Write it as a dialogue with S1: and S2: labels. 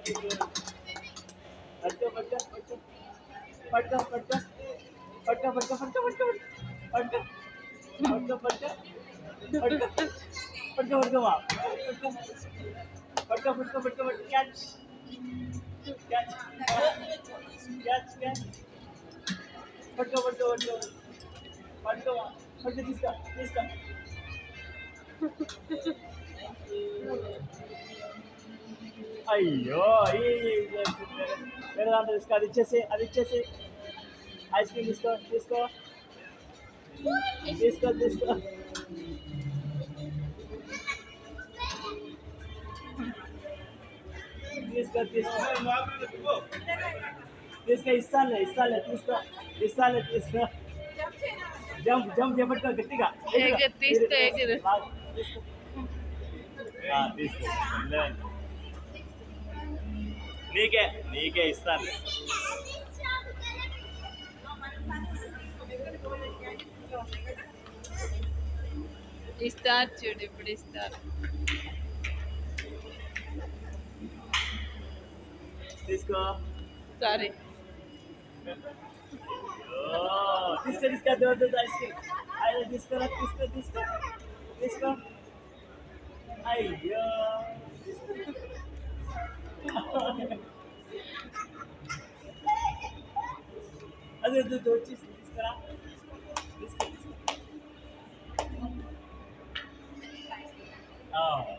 S1: పట్టు పట్టు పట్టు పట్టు పట్టు పట్టు పట్టు పట్టు పట్టు పట్టు పట్టు పట్టు పట్టు పట్టు పట్టుకోమా పట్టు పట్టు పట్టు పట్టు క్యాచ్ క్యాచ్ క్యాచ్ క్యాచ్ పట్టు పట్టు పట్టు పట్టుకోమా పట్టు తీసుకో తీసుకో అయ్యో వేరే దాంట్లో తీసుకో అది ఇచ్చేసి ఐస్ క్రీమ్ తీసుకో తీసుకో తీసుకో తీసుకో తీసుకో తీసుకో తీసుకో ఇస్తాలే తీసుకో తీసుకో జంప్ జంప్ చేపట్టుకో గట్టిగా
S2: తీస్తే ఎగురు.
S1: తీసుకో తీసుకో నీకే నీకే ఇస్తాను
S2: ఇస్తారు చూడు, ఇప్పుడు ఇస్తారు.
S1: తీసుకో
S2: సారీ.
S1: తీసుకో తీసుకో ఐస్ క్రీమ్ అయ్యో తీసుకోరా తీసుకో తీసుకో తీసుకో అయ్యో అదే వచ్చేసి తీసుకురా తీసుకో తీసుకో